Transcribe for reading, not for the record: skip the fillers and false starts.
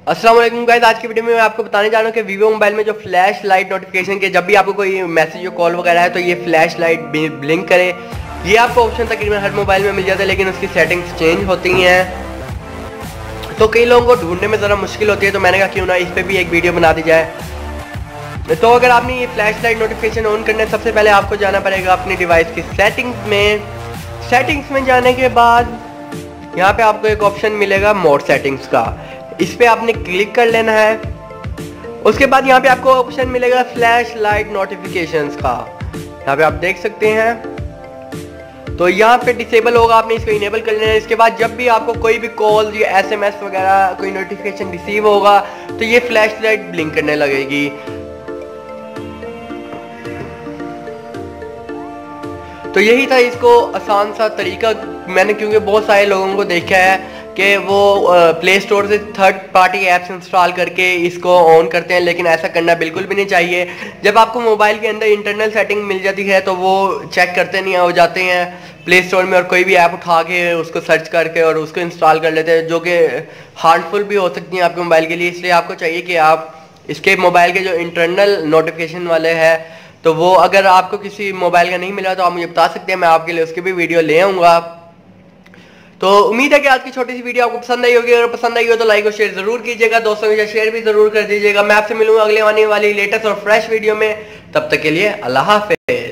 अस्सलाम वालेकुम गाइस, आज की वीडियो में मैं आपको बताने जा रहा हूँ कि वीवो मोबाइल में जो फ्लैश लाइट नोटिफिकेशन के जब भी आपको कोई मैसेज या कॉल वगैरह है तो ये फ्लैश लाइट ब्लिंक करे। ये आपको ऑप्शन तकरीबन हर मोबाइल में मिल जाता है, लेकिन उसकी सेटिंग्स चेंज होती हैं तो कई लोगों को ढूंढने में ज़रा मुश्किल होती है। तो मैंने कहा क्यों ना इस पर भी एक वीडियो बना दी जाए। तो अगर आपने ये फ्लैश लाइट नोटिफिकेशन ऑन करना है, सबसे पहले आपको जाना पड़ेगा अपनी डिवाइस की सेटिंग्स में जाने के बाद यहाँ पे आपको एक ऑप्शन मिलेगा मोर सेटिंग्स का, इस पे आपने क्लिक कर लेना है। उसके बाद यहाँ पे आपको ऑप्शन मिलेगा फ्लैश लाइट नोटिफिकेशंस का, यहाँ पे आप देख सकते हैं। तो यहाँ पे डिसेबल होगा, आपने इसको इनेबल कर लेना है। इसके बाद जब भी आपको कोई भी कॉल या एसएमएस वगैरह कोई नोटिफिकेशन रिसीव होगा तो ये फ्लैश लाइट ब्लिंक करने लगेगी। तो यही था इसको आसान सा तरीका। मैंने क्योंकि बहुत सारे लोगों को देखा है कि वो प्ले स्टोर से थर्ड पार्टी ऐप्स इंस्टॉल करके इसको ऑन करते हैं, लेकिन ऐसा करना बिल्कुल भी नहीं चाहिए। जब आपको मोबाइल के अंदर इंटरनल सेटिंग मिल जाती है तो वो चेक करते नहीं हो जाते हैं प्ले स्टोर में और कोई भी ऐप उठा के उसको सर्च करके और उसको इंस्टॉल कर लेते हैं, जो कि हार्मफुल भी हो सकती हैं आपके मोबाइल के लिए। इसलिए आपको चाहिए कि आप इसके मोबाइल के जो इंटरनल नोटिफिकेशन वाले हैं तो वो अगर आपको किसी मोबाइल का नहीं मिला तो आप मुझे बता सकते हैं, मैं आपके लिए उसकी भी वीडियो ले आऊँगा। तो उम्मीद है कि आज की छोटी सी वीडियो आपको पसंद आई होगी। अगर पसंद आई हो तो लाइक और शेयर जरूर कीजिएगा, दोस्तों के साथ शेयर भी जरूर कर दीजिएगा। मैं आपसे मिलूंगा अगले आने वाली लेटेस्ट और फ्रेश वीडियो में, तब तक के लिए अल्लाह हाफिज़।